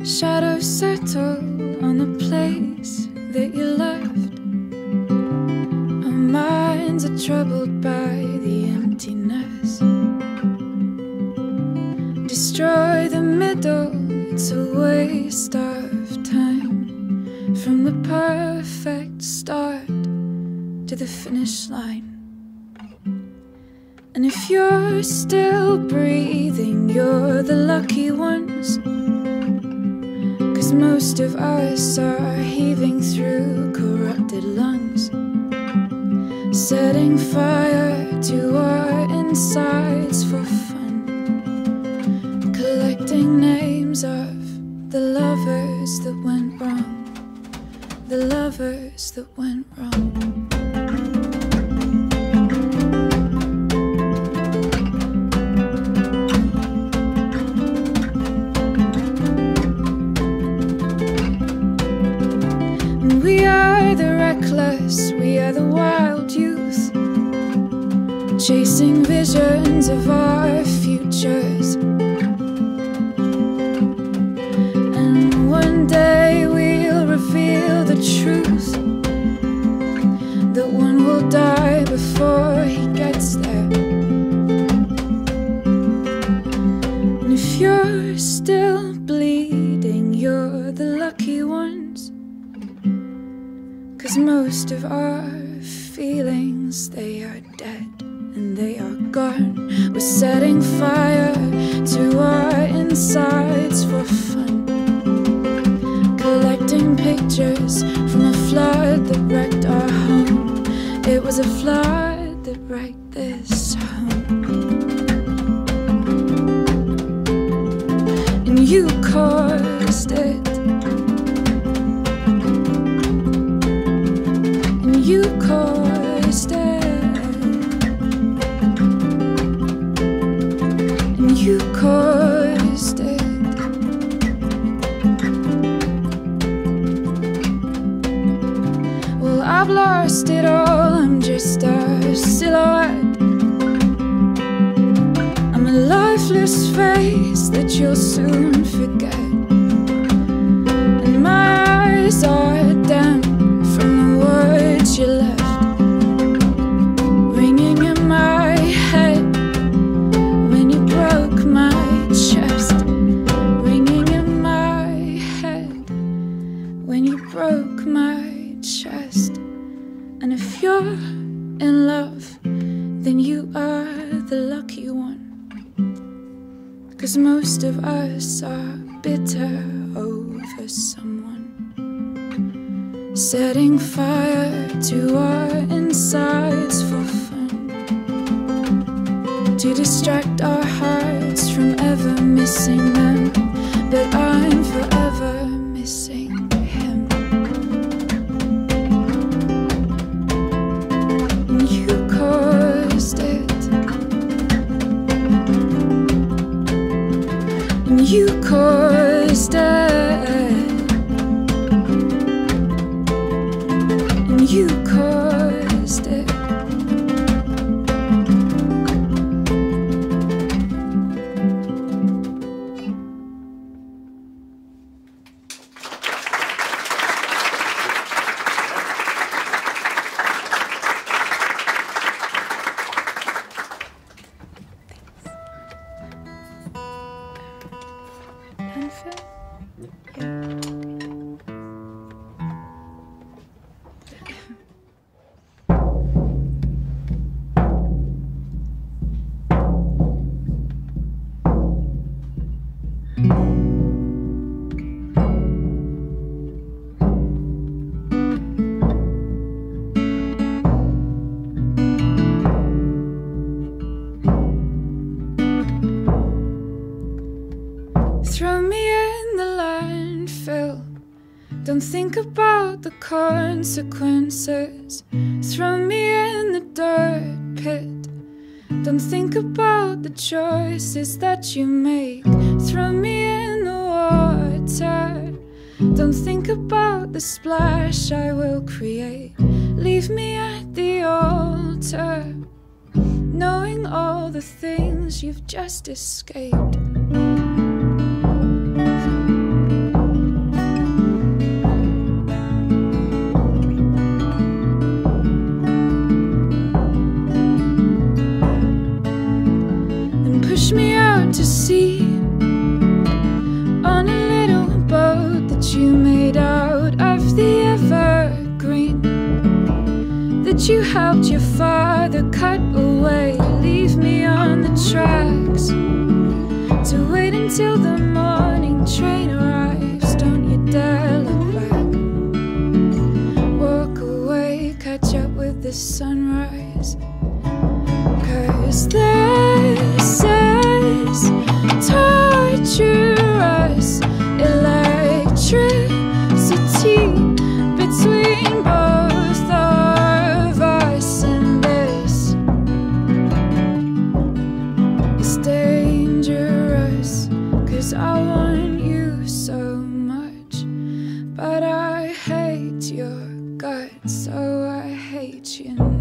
Shadows settle on the place that you left. Our minds are troubled by the emptiness. Destroy the middle, it's a waste of time. From the perfect start to the finish line. And if you're still breathing, you're the lucky ones. 'Cause most of us are heaving through corrupted lungs, setting fire to our insides for fun, collecting names of the lovers that went wrong, the lovers that went wrong. We are the reckless, we are the wild youth, chasing visions of our futures. And one day we'll reveal the truth, that one will die before he gets there. And if you're still bleeding, you're the lucky ones. 'Cause most of our feelings, they are dead and they are gone. We're setting fire to our insides for fun, collecting pictures from a flood that wrecked our home. It was a flood that wrecked this home. And you caused it. You caused it, and you caused it. Well, I've lost it all, I'm just a silhouette. I'm a lifeless face that you'll soon forget. And my eyes are damp from the words you left, ringing in my head when you broke my chest, ringing in my head when you broke my chest. And if you're in love, then you are the lucky one. 'Cause most of us are bitter over someone, setting fire to our insides for fun, to distract our hearts from ever missing them. But I'm forever missing him. And you caused it, and you caused it. You caused it. Landfill? Yeah. Throw me in the landfill, don't think about the consequences. Throw me in the dirt pit, don't think about the choices that you make. Throw me in the water, don't think about the splash I will create. Leave me at the altar, knowing all the things you've just escaped. sunrise. 'Cause this is torturous electricity between both of us, and this is dangerous. 'Cause I want you so much, but I hate your guts, so I hate you now.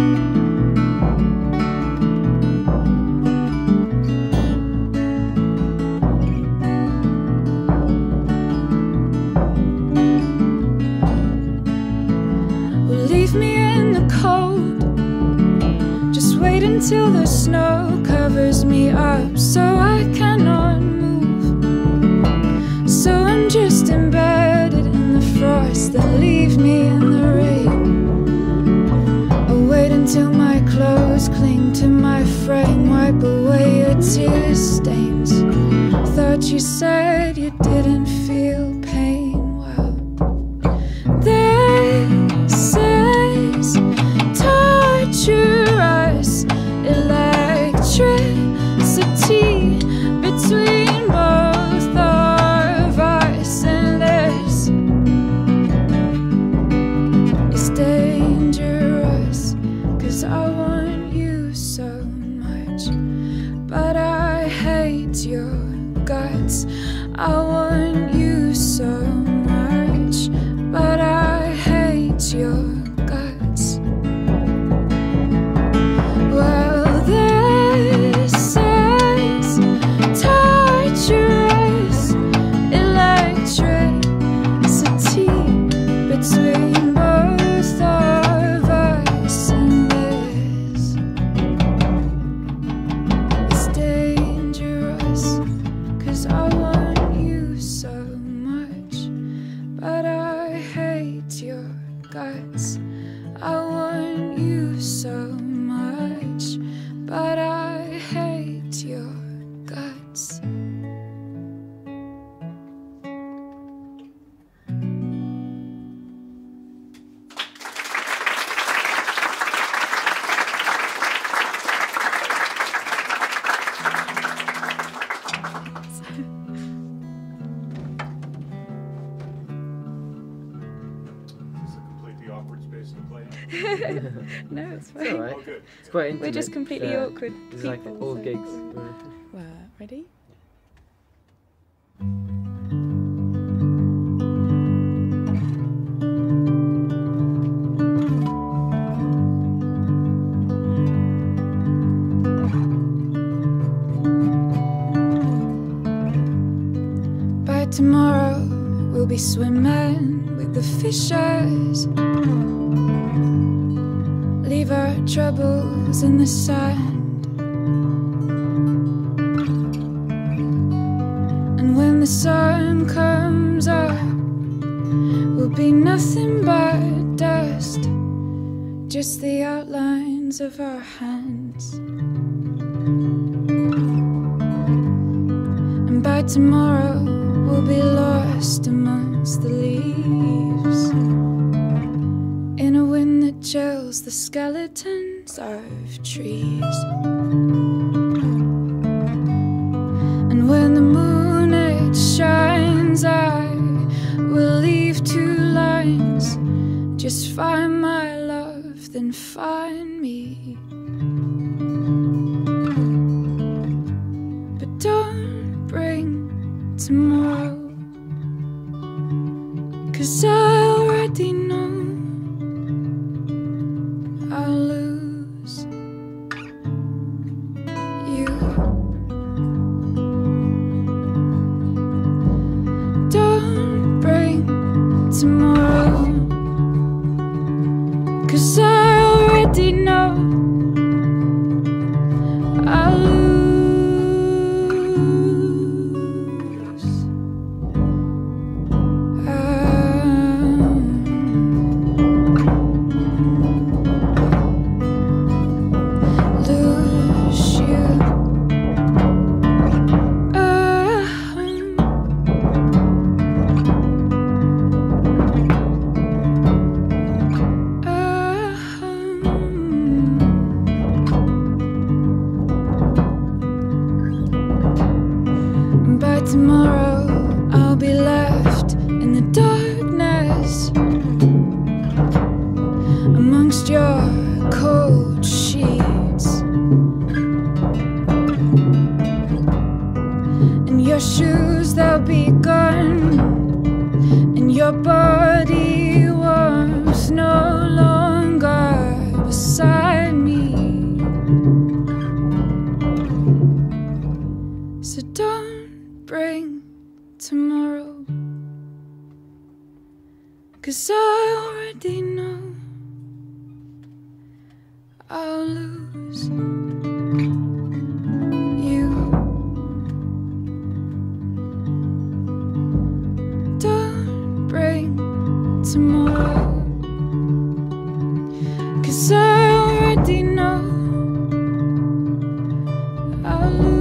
Leave me in the cold, just wait until the snow covers me up so I cannot move. So I'm just embedded in the frost, then leave me in the rain. I'll wait until my clothes cling to my frame, wipe away your tear stains. Thought you said you didn't feel pain. Well, this is torturous electricity between both of us, and this is dangerous. 'Cause I want you so much, but I hate your guts. I want you so much, but I hate your guts. Well, this is torturous electricity between both of us, and this is dangerous. 'Cause I want you so much, but I hate your guts. I want you so much, but I hate your guts. No, it's fine. It's alright. Oh, good. It's quite intimate. We're just completely awkward It's people. like all so. gigs. Well, ready? By tomorrow, we'll be swimming with the fishes. Leave our troubles in the sand. And when the sun comes up, we'll be nothing but dust, just the outlines of our hands. And by tomorrow, we'll be lost amongst the leaves, in a wind that chills the skeletons of trees. And when the moon it shines, I will leave 2 lines. Just find my love, then find me. But don't bring tomorrow, 'cause I already know I'll lose you. Don't bring tomorrow, 'cause I already know I'll lose. begun, and your body warmth no longer beside me. So don't bring tomorrow, 'cause I already know I'll lose you. Don't bring tomorrow, 'cause I already know I'll lose.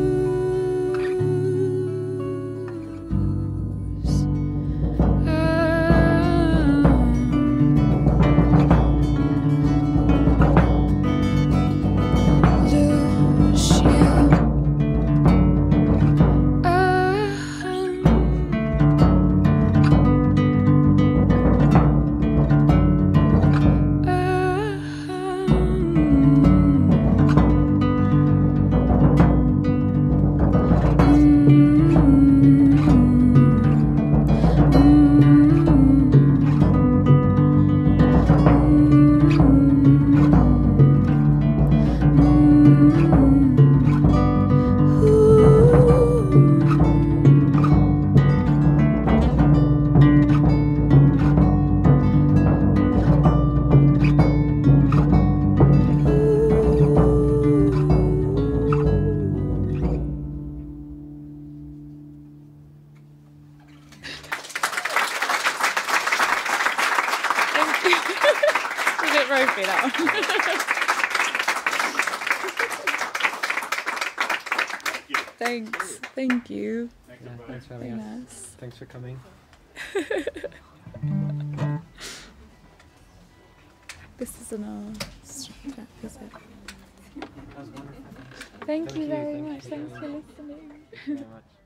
Thanks. Thank you. Yeah, thanks for having us. Thanks for coming. This is an track, is it? Thank you very much. Thanks for listening. Thank you very much.